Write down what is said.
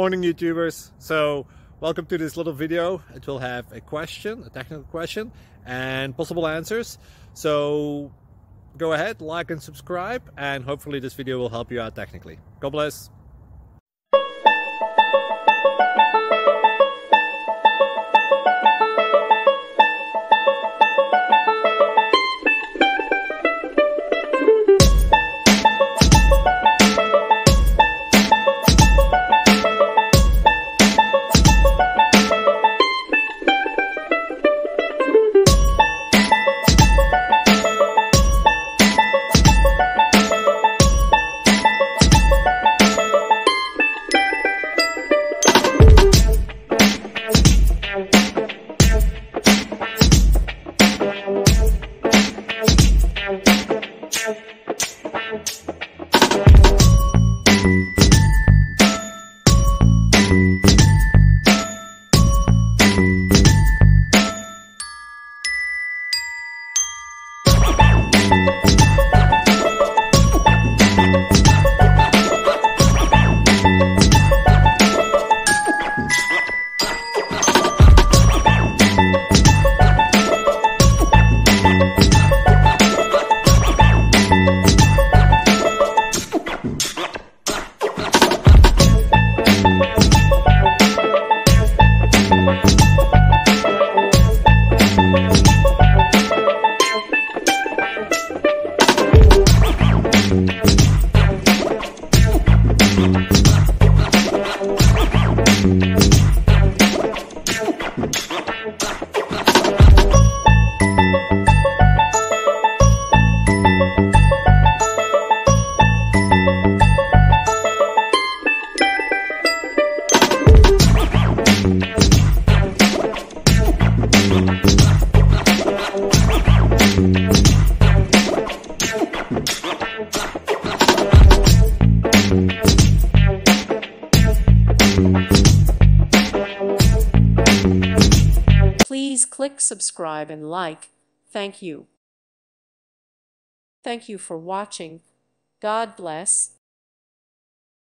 Morning YouTubers. So welcome to this little video. It will have a question, a technical question, and possible answers. So go ahead, like and subscribe, and hopefully this video will help you out technically. God bless. Please click subscribe and like. Thank you. Thank you for watching. God bless.